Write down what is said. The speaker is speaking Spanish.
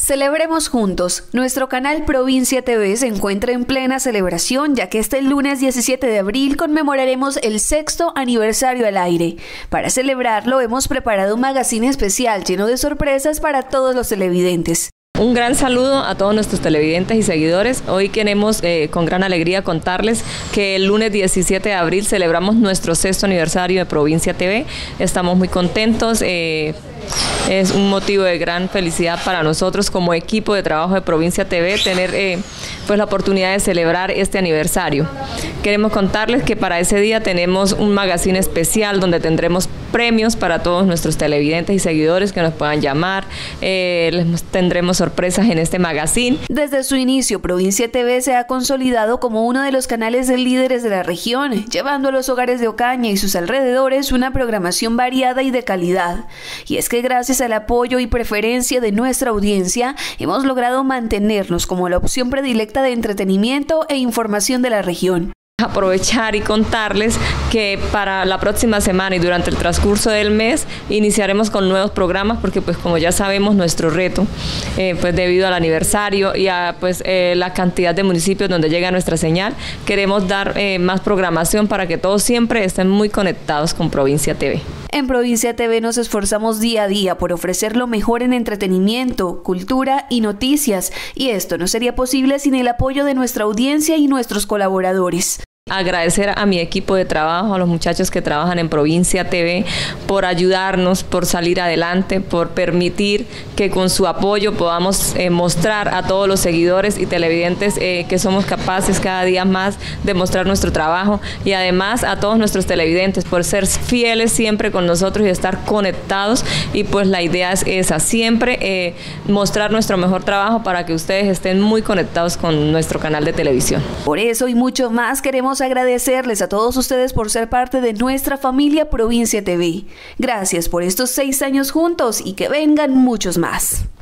Celebremos juntos. Nuestro canal Provincia TV se encuentra en plena celebración, ya que este lunes 17 de abril conmemoraremos el 6º aniversario al aire. Para celebrarlo hemos preparado un magazine especial lleno de sorpresas para todos los televidentes. Un gran saludo a todos nuestros televidentes y seguidores. Hoy queremos con gran alegría contarles que el lunes 17 de abril celebramos nuestro 6º aniversario de Provincia TV. Estamos muy contentos. Es un motivo de gran felicidad para nosotros como equipo de trabajo de Provincia TV tener pues la oportunidad de celebrar este aniversario. Queremos contarles que para ese día tenemos un magazine especial donde tendremos premios para todos nuestros televidentes y seguidores que nos puedan llamar. Tendremos sorpresas en este magazine. Desde su inicio, Provincia TV se ha consolidado como uno de los canales líderes de la región, llevando a los hogares de Ocaña y sus alrededores una programación variada y de calidad. Y es que gracias al apoyo y preferencia de nuestra audiencia, hemos logrado mantenernos como la opción predilecta de entretenimiento e información de la región. Aprovechar y contarles que para la próxima semana y durante el transcurso del mes iniciaremos con nuevos programas porque pues como ya sabemos nuestro reto pues debido al aniversario y a pues la cantidad de municipios donde llega nuestra señal, queremos dar más programación para que todos siempre estén muy conectados con Provincia TV. En Provincia TV nos esforzamos día a día por ofrecer lo mejor en entretenimiento, cultura y noticias, y esto no sería posible sin el apoyo de nuestra audiencia y nuestros colaboradores. Agradecer a mi equipo de trabajo, a los muchachos que trabajan en Provincia TV por ayudarnos, por salir adelante, por permitir que con su apoyo podamos mostrar a todos los seguidores y televidentes que somos capaces cada día más de mostrar nuestro trabajo, y además a todos nuestros televidentes por ser fieles siempre con nosotros y estar conectados, y pues la idea es esa, siempre mostrar nuestro mejor trabajo para que ustedes estén muy conectados con nuestro canal de televisión. Por eso y mucho más queremos agradecerles a todos ustedes por ser parte de nuestra familia Provincia TV. Gracias por estos 6 años juntos y que vengan muchos más.